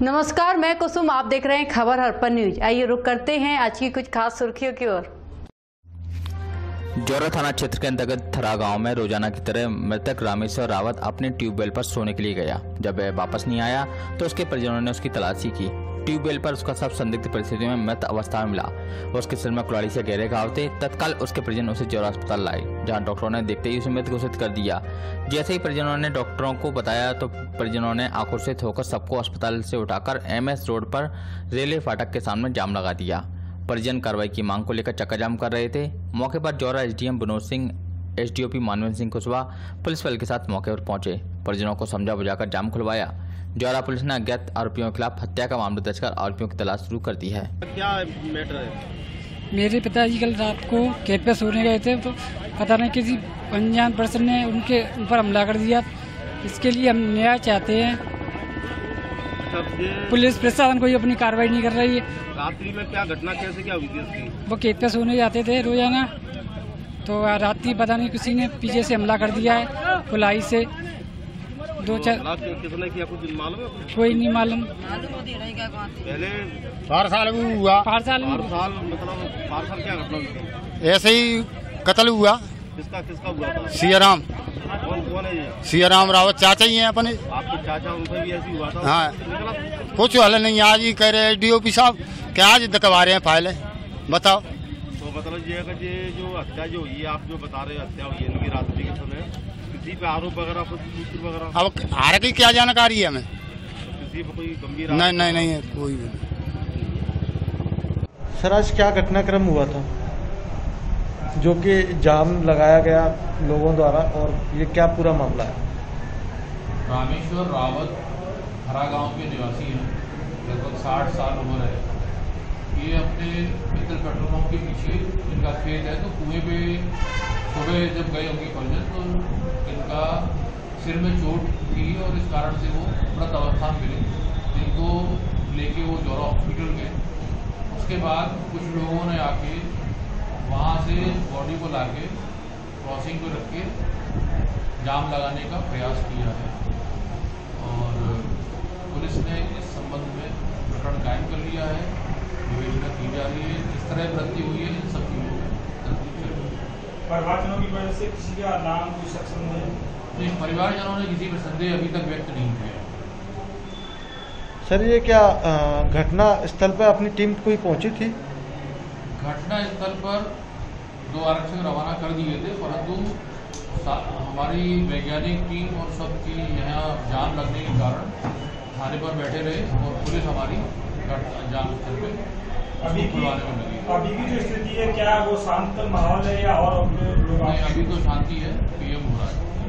नमस्कार, मैं कुसुम। आप देख रहे हैं खबर हरपन न्यूज। आइए रुक करते हैं आज की कुछ खास सुर्खियों की ओर। जौरा थाना क्षेत्र के अंतर्गत थरा गांव में रोजाना की तरह मृतक रामेश्वर रावत अपने ट्यूबवेल पर सोने के लिए गया। जब वह वापस नहीं आया तो उसके परिजनों ने उसकी तलाशी की। ट्यूबवेल पर उसका शव संदिग्ध परिस्थितियों में मृत अवस्था में मिला। उसके सिर में कुल्हाड़ी से गहरे घाव थे। तत्काल उसके परिजन उसे जौरा अस्पताल लाए, जहां डॉक्टरों ने देखते ही उसे मृत घोषित कर दिया। जैसे ही परिजनों ने डॉक्टरों को बताया तो परिजनों ने आक्रोशित होकर सबको अस्पताल से उठाकर MS रोड पर रेलवे फाटक के सामने जाम लगा दिया। परिजन कार्रवाई की मांग को लेकर चक्का जाम कर रहे थे। मौके पर Jaura SDM Vinod Singh, SDOP Manvendra Singh Kushwaha police बल के साथ मौके पर पहुंचे। परिजनों को समझा बुझाकर जाम खुलवाया। जौरा पुलिस ने अज्ञात आरोपियों के खिलाफ हत्या का मामला दर्ज कर आरोपियों की तलाश शुरू कर दी है। क्या मैटर है? मेरे पिताजी कल रात को खेत पे सोने गए थे तो पता नहीं किसी अनजान पर्सन ने उनके ऊपर हमला कर दिया। इसके लिए हम न्याय चाहते हैं। पुलिस प्रशासन कोई अपनी कार्रवाई नहीं कर रही है। रात्रि में क्या घटना कैसे क्या हुई थी उसकी? वो खेत पे सोने जाते थे रोजाना, तो रात्रि पता नहीं किसी ने पीछे से हमला कर दिया है कुल्हाड़ी से। दो चार किसने किया कुछ मालूम है? कोई नहीं मालूम। पहले पारसाल हुआ। पारसाल मतलब पारसाल क्या घटना हुई? ऐसे ही कत्ल हुआ। किसका हुआ था? सियाराम। कौन है ये? सियाराम रावत चाचा ही हैं अपने। आपके चाचा, उनसे भी ऐसे हुआ था? हाँ, कुछ हल नहीं। आज ही कह रहे DOP साहब क्या आज दकवा रहे हैं फाइलें, बताओ। तो मतलब ये जो हत्या जो हुई है, आप जो बता रहे हो हत्या हुई है इनकी रात्रि के समय, किसी पे आरोप वगैरह कुछ वगैरह? अब आर की क्या जानकारी है हमें? किसी पे कोई गंभीर? नहीं है कोई भी। सर, आज क्या घटनाक्रम हुआ था जो कि जाम लगाया गया लोगों द्वारा, और ये क्या पूरा मामला है? रामेश्वर रावत हरा गांव के निवासी हैं, लगभग 60 साल उम्र है। ये अपने मित्तल पेट्रोल पंप के पीछे इनका खेत है, तो कुएं पे सुबह जब गए उनके परिजन तो इनका सिर में चोट थी और इस कारण से वो मृत अवस्था में मिले। इनको लेके वो जौरा हॉस्पिटल गए। उसके बाद कुछ लोगों ने आके वहाँ से बॉडी को लाके क्रॉसिंग पर रख के जाम लगाने का प्रयास किया है और पुलिस ने इस संबंध में प्रकरण कायम कर लिया है। विवेचना की जा रही है। इस तरह मृत्यु हुई है, इन सब चीज़ों में तस्दीक चल रही है। परिवारजनों की वजह से किसी का नाम कोई शख्स नहीं? परिवारजनों ने किसी पर संदेह अभी तक व्यक्त नहीं किया। सर, ये क्या घटना स्थल पर अपनी टीम कोई पहुंची थी? घटना स्थल पर 2 आरक्षक रवाना कर दिए थे, परंतु हमारी वैज्ञानिक टीम और सबकी यहाँ जाम लगने के कारण थाने पर बैठे रहे और पुलिस हमारी जाम स्थल पे खुलवाने में लगी। अभी की जो स्थिति है, क्या वो शांत माहौल है या और लोग? नहीं, अभी तो शांति है। PM हो रहा है।